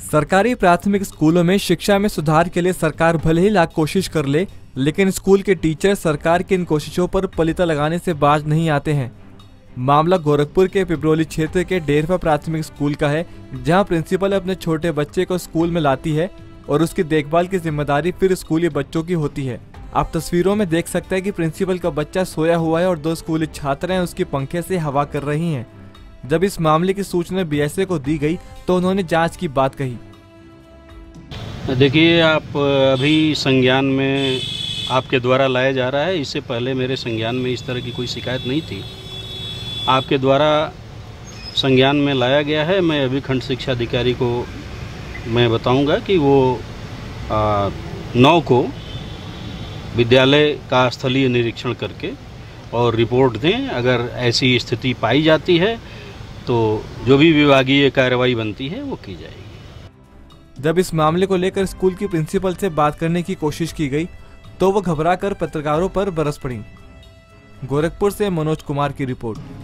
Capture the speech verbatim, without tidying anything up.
सरकारी प्राथमिक स्कूलों में शिक्षा में सुधार के लिए सरकार भले ही लाख कोशिश कर ले, लेकिन स्कूल के टीचर सरकार की इन कोशिशों पर पलीता लगाने से बाज नहीं आते हैं। मामला गोरखपुर के पिपरोली क्षेत्र के डेरवा प्राथमिक स्कूल का है, जहां प्रिंसिपल अपने छोटे बच्चे को स्कूल में लाती है और उसकी देखभाल की जिम्मेदारी फिर स्कूली बच्चों की होती है। आप तस्वीरों में देख सकते हैं कि प्रिंसिपल का बच्चा सोया हुआ है और दो स्कूली छात्राएं उसकी पंखे से हवा कर रही हैं। जब इस मामले की सूचना बीएसए को दी गई तो उन्होंने जांच की बात कही। देखिए, आप अभी संज्ञान में आपके द्वारा लाया जा रहा है। इससे पहले मेरे संज्ञान में इस तरह की कोई शिकायत नहीं थी। आपके द्वारा संज्ञान में लाया गया है। मैं अभी खंड शिक्षा अधिकारी को मैं बताऊंगा कि वो आ, नौ को विद्यालय का स्थलीय निरीक्षण करके और रिपोर्ट दें। अगर ऐसी स्थिति पाई जाती है तो जो भी विभागीय कार्रवाई बनती है वो की जाएगी। जब इस मामले को लेकर स्कूल की प्रिंसिपल से बात करने की कोशिश की गई तो वो घबराकर पत्रकारों पर बरस पड़ी। गोरखपुर से मनोज कुमार की रिपोर्ट।